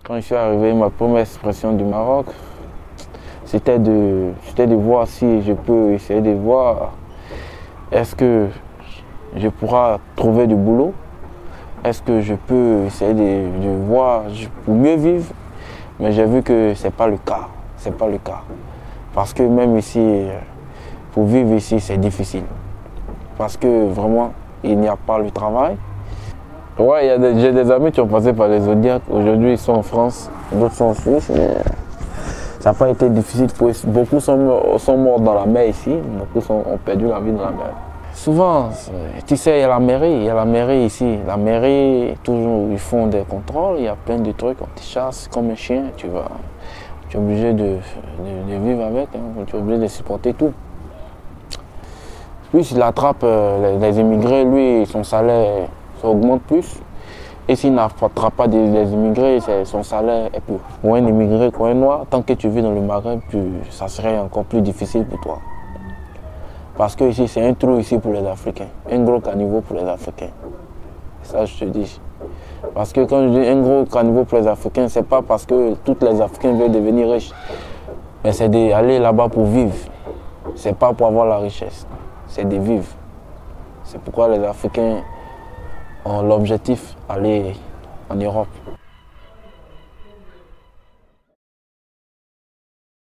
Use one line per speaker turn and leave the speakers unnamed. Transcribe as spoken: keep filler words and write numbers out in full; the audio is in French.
Quand je suis arrivé, ma première expression du Maroc, c'était de, c'était de voir si je peux essayer de voir est-ce que je pourrai trouver du boulot, est-ce que je peux essayer de, de voir pour mieux vivre, mais j'ai vu que ce n'est pas le cas, c'est pas le cas. Parce que même ici, pour vivre ici, c'est difficile. Parce que vraiment, il n'y a pas le travail. Ouais, j'ai des amis qui ont passé par les Zodiacs. Aujourd'hui, ils sont en France, d'autres sont en Suisse. Mais ça n'a pas été difficile pour eux. Beaucoup sont morts, sont morts dans la mer ici. Beaucoup sont, ont perdu la vie dans la mer. Souvent, tu sais, il y a la mairie. Il y a la mairie ici. La mairie, toujours, ils font des contrôles. Il y a plein de trucs. On te chasse comme un chien. Tu vas, tu es obligé de, de, de vivre avec. Hein. Tu es obligé de supporter tout. Puis, s'il attrape euh, les, les immigrés, lui, son salaire augmente plus. Et s'il n'attrape pas des, des immigrés, son salaire est plus. Pour un immigré, pour un noir, tant que tu vis dans le Maghreb, ça serait encore plus difficile pour toi. Parce que ici, c'est un trou ici pour les Africains, un gros caniveau pour les Africains. Ça, je te dis. Parce que quand je dis un gros caniveau pour les Africains, c'est pas parce que tous les Africains veulent devenir riches, mais c'est d'aller là-bas pour vivre. C'est pas pour avoir la richesse, c'est de vivre. C'est pourquoi les Africains ont l'objectif d'aller en Europe.